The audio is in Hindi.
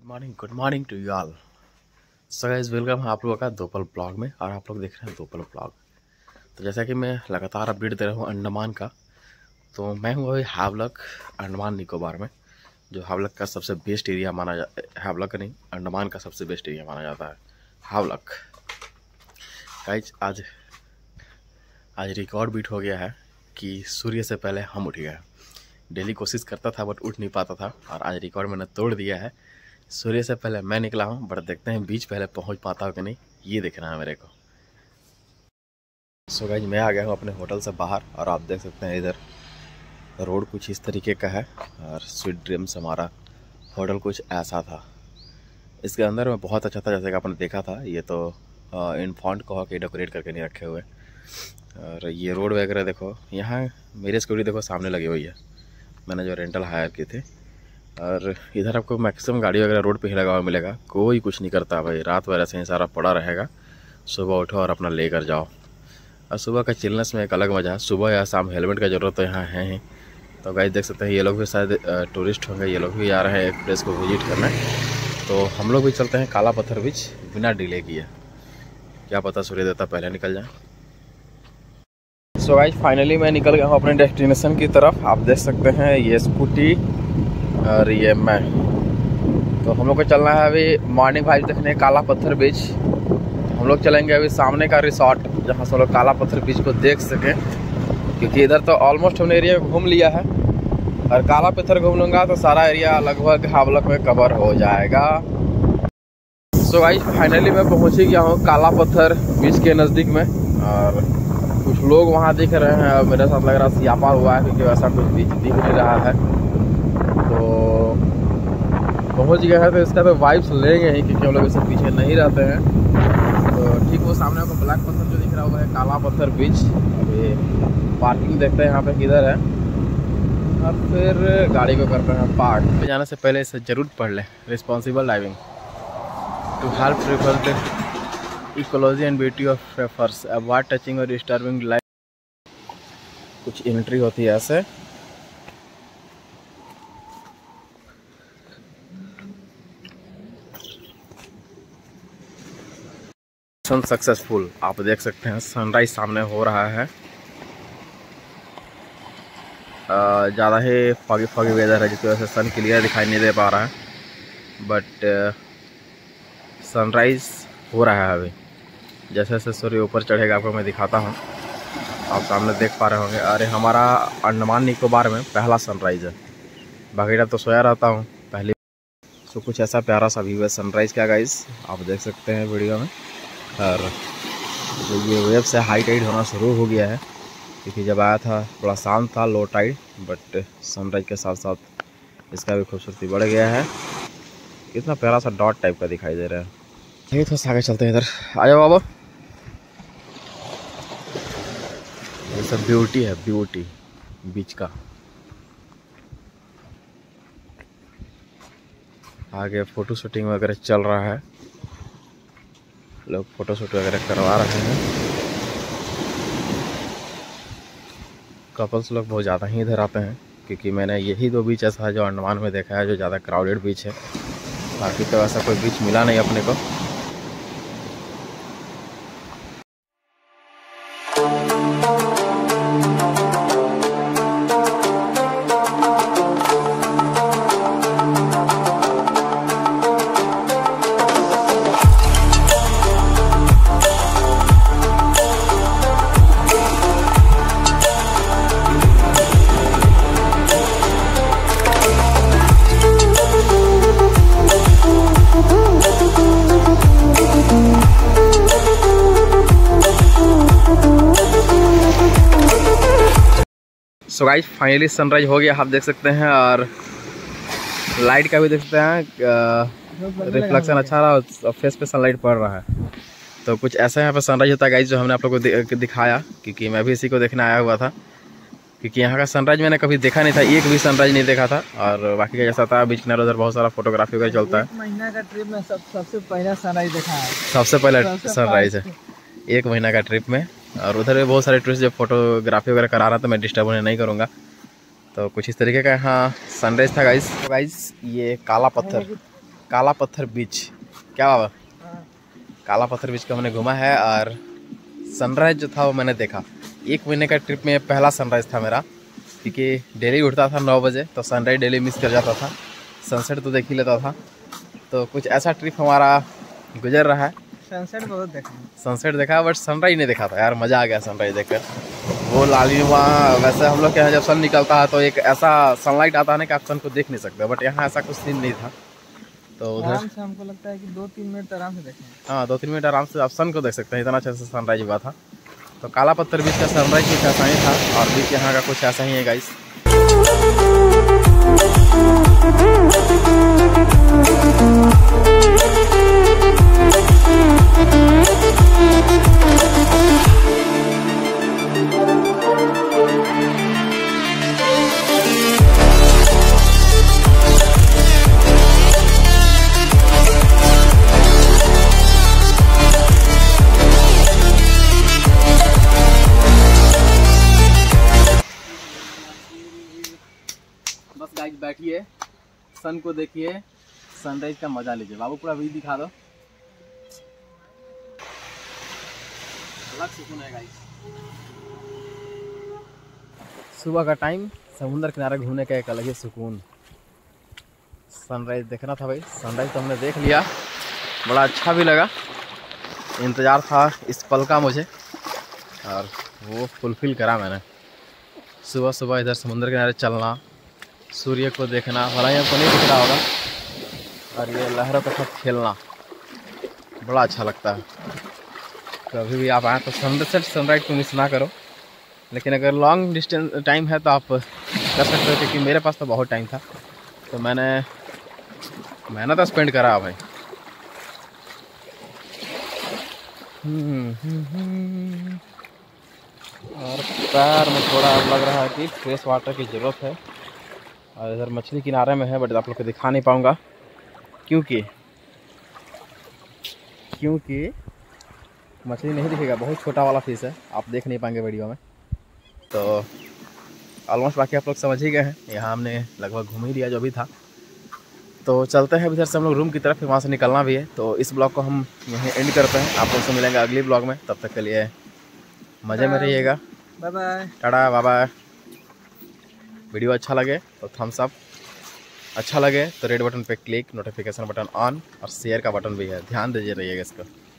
Good morning to you all. So guys welcome है आप लोगों का दोपहर ब्लॉग में, और आप लोग देख रहे हैं दोपहर ब्लॉग। तो जैसा कि मैं लगातार अपडेट दे रहा हूँ अंडमान का, तो मैं हूँ अभी हावलक अंडमान निकोबार में, जो हावलक का सबसे बेस्ट एरिया माना जाता है। हावलक नहीं, अंडमान का सबसे बेस्ट एरिया माना जाता है हावलक। गाइस आज रिकॉर्ड बीट हो गया है कि सूर्य से पहले हम उठ गए। डेली कोशिश करता था बट उठ नहीं पाता था, और आज रिकॉर्ड मैंने तोड़ दिया है। सूर्य से पहले मैं निकला हूँ, बट देखते हैं बीच पहले पहुँच पाता हूँ कि नहीं, ये देखना है मेरे को। सो गाइस मैं आ गया हूँ अपने होटल से बाहर, और आप देख सकते हैं इधर रोड कुछ इस तरीके का है, और स्वीट ड्रीम्स हमारा होटल कुछ ऐसा था। इसके अंदर में बहुत अच्छा था, जैसे कि आपने देखा था। ये तो इन फॉन्ट को के डेकोरेट करके नहीं रखे हुए। और ये रोड वगैरह देखो, यहाँ मेरी सिक्योरिटी देखो सामने लगी हुई है, मैंने जो रेंटल हायर की थी। और इधर आपको मैक्सिमम गाड़ी वगैरह रोड पे ही लगा हुआ मिलेगा, कोई कुछ नहीं करता भाई। रात भर ऐसे ही सारा पड़ा रहेगा, सुबह उठो और अपना लेकर जाओ। और सुबह का चिलनेस में एक अलग मज़ा है। सुबह या शाम हेलमेट का ज़रूरत तो यहाँ है ही। तो गाइस देख सकते हैं ये लोग भी शायद टूरिस्ट होंगे, ये लोग भी आ रहे हैं एक प्लेस को विजिट करने। तो हम लोग भी चलते हैं काला पत्थर बीच बिना डिले किए, क्या पता सूर्य देवता पहले निकल जाए। सो गाइस फाइनली मैं निकल गया हूँ अपने डेस्टिनेशन की तरफ। आप देख सकते हैं ये स्कूटी और ये मैं। तो हम लोग को चलना है अभी मॉर्निंग वाइब देखने काला पत्थर बीच। हम लोग चलेंगे अभी सामने का रिसोर्ट, जहाँ से लोग काला पत्थर बीच को देख सकें, क्योंकि इधर तो ऑलमोस्ट हमने एरिया घूम लिया है। और काला पत्थर घूम लूँगा तो सारा एरिया लगभग हावलक में कवर हो जाएगा। सो गाइस फाइनली मैं पहुँच ही गया हूँ काला पत्थर बीच के नज़दीक में, और कुछ लोग वहाँ दिख रहे हैं। और मेरे साथ लग रहा सियापा हुआ है, क्योंकि वैसा कुछ बीच दिख नहीं रहा है। तो पहुँच गया है, तो इसका तो वाइब्स लेंगे ही, क्योंकि हम लोग इससे पीछे नहीं रहते हैं। तो ठीक वो सामने आपको ब्लैक पत्थर जो दिख रहा हुआ है काला पत्थर बीच। अभी पार्किंग देखते हैं यहाँ पे किधर है, और फिर गाड़ी को करते हैं पार्क। पे जाने से पहले इसे ज़रूर पढ़ लें, responsible driving to help prefer the ecology and beauty of refers, avoid touching और डिस्टर्बिंग लाइफ। कुछ एंट्री होती है ऐसे। सक्सेसफुल आप देख सकते हैं, सनराइज सामने हो रहा है। ज़्यादा ही फॉगी वेदर है, जिसकी वजह से सन क्लियर दिखाई नहीं दे पा रहा है, बट सनराइज हो रहा है अभी। जैसे जैसे सूर्य ऊपर चढ़ेगा आपको मैं दिखाता हूँ, आप सामने देख पा रहे होंगे। अरे हमारा अंडमान निकोबार में पहला सनराइज़ है, बाकी तो सोया रहता हूँ पहली। तो कुछ ऐसा प्यारा सा व्यू है सनराइज़ का गाइस, आप देख सकते हैं वीडियो में। और ये वेव से हाई टाइड होना शुरू हो गया है, क्योंकि जब आया था थोड़ा शांत था, लो टाइड, बट सनराइज के साथ साथ इसका भी खूबसूरती बढ़ गया है। कितना प्यारा सा डॉट टाइप का दिखाई दे रहा है। ये तो आगे चलते हैं, इधर आ जाओ बाबा। ये सब ब्यूटी है, ब्यूटी बीच का। आगे फोटो शूटिंग वगैरह चल रहा है, लोग फोटो शूट वगैरह करवा रहे हैं। कपल्स लोग बहुत ज़्यादा ही इधर आते हैं, क्योंकि मैंने यही दो बीच ऐसा है जो अंडमान में देखा है जो ज़्यादा क्राउडेड बीच है। बाकी तो ऐसा कोई बीच मिला नहीं अपने को। सो गाइस फाइनली सनराइज हो गया, आप देख सकते हैं। और लाइट का भी देख सकते हैं, रिफ्लेक्शन अच्छा रहा और फेस पे सनलाइट पड़ रहा है। तो कुछ ऐसा यहाँ पे सनराइज होता है गाइस, जो हमने आप लोगों को दिखाया, क्योंकि मैं भी इसी को देखने आया हुआ था। क्योंकि यहाँ का सनराइज मैंने कभी देखा नहीं था, एक भी सनराइज नहीं देखा था। और बाकी का जैसा था बीच किनारे उधर बहुत सारा फोटोग्राफी वगैरह चलता है। महीना का ट्रिप में सबसे पहला सनराइज देखा है, सबसे पहला सनराइज है 1 महीना का ट्रिप में। और उधर भी बहुत सारे टूरिस्ट जो फोटोग्राफी वगैरह करा रहा था, मैं डिस्टर्ब उन्हें नहीं करूँगा। तो कुछ इस तरीके का यहाँ सनराइज था गाइस। तो गाइस ये काला पत्थर काला पत्थर बीच। क्या बाबा, काला पत्थर बीच को हमने घूमा है और सनराइज जो था वो मैंने देखा। 1 महीने का ट्रिप में पहला सनराइज था मेरा, क्योंकि डेली उठता था 9 बजे, तो सनराइज डेली मिस कर जाता था, सनसेट तो देख ही लेता था। तो कुछ ऐसा ट्रिप हमारा गुजर रहा है। सनसेट बहुत देखा, सनसेट देखा बट सनराइज नहीं देखा था यार। मज़ा आ गया सनराइज देखकर। वो लालिनुमा, वैसे हम लोग के यहाँ जब सन निकलता है तो एक ऐसा सनलाइट आता है ना कि आप सन को देख नहीं सकते, बट यहाँ ऐसा कुछ सीन नहीं था। तो उधर आराम से हमको लगता है कि 2-3 मिनट आराम से देखें। हाँ, 2-3 मिनट आराम से आप सन को देख सकते हैं, इतना अच्छा से सनराइज हुआ था। तो काला पत्थर बीच का सनराइज कुछ ऐसा ही था और बीच यहाँ का कुछ ऐसा ही है गाइस। बस गाइस बैठिए, सन को देखिए, सनराइज का मजा लीजिए। बाबू पूरा व्यू दिखा दो। अलग सुकून है गाइस। सुबह का टाइम, समुद्र किनारे घूमने का एक अलग ही सुकून। सनराइज देखना था भाई, सनराइज तो हमने देख लिया, बड़ा अच्छा भी लगा। इंतज़ार था इस पल का मुझे और वो फुलफिल करा मैंने। सुबह सुबह इधर समुद्र किनारे चलना, सूर्य को देखना, भला ही आपको नहीं दिख रहा होगा, और ये लहरों के साथ खेलना बड़ा अच्छा लगता है। कभी भी आप आएँ तो सनसेट सनराइज को मिस ना करो। लेकिन अगर लॉन्ग डिस्टेंस टाइम है तो आप कर सकते हो, क्योंकि मेरे पास तो बहुत टाइम था, तो मैंने तो स्पेंड करा भाई। और पैर में थोड़ा लग रहा है कि फ्रेश वाटर की ज़रूरत है। और इधर मछली किनारे में है, बट आप लोग को दिखा नहीं पाऊँगा क्योंकि मछली नहीं दिखेगा, बहुत छोटा वाला फिश है, आप देख नहीं पाएंगे वीडियो में। तो ऑलमोस्ट बाकी आप लोग समझ ही गए हैं। यहाँ हमने लगभग घूम ही लिया जो भी था। तो चलते हैं इधर से हम लोग रूम की तरफ, फिर वहाँ से निकलना भी है। तो इस ब्लॉग को हम यहीं एंड करते हैं। आप लोग से मिलेंगे अगली ब्लॉग में, तब तक के लिए मज़े में रहिएगा। Bye bye, tata, bye bye. Video अच्छा लगे तो थम्स अप, अच्छा लगे तो रेड बटन पे क्लिक, नोटिफिकेशन बटन ऑन और शेयर का बटन भी है, ध्यान दीजिए रहिएगा इसको।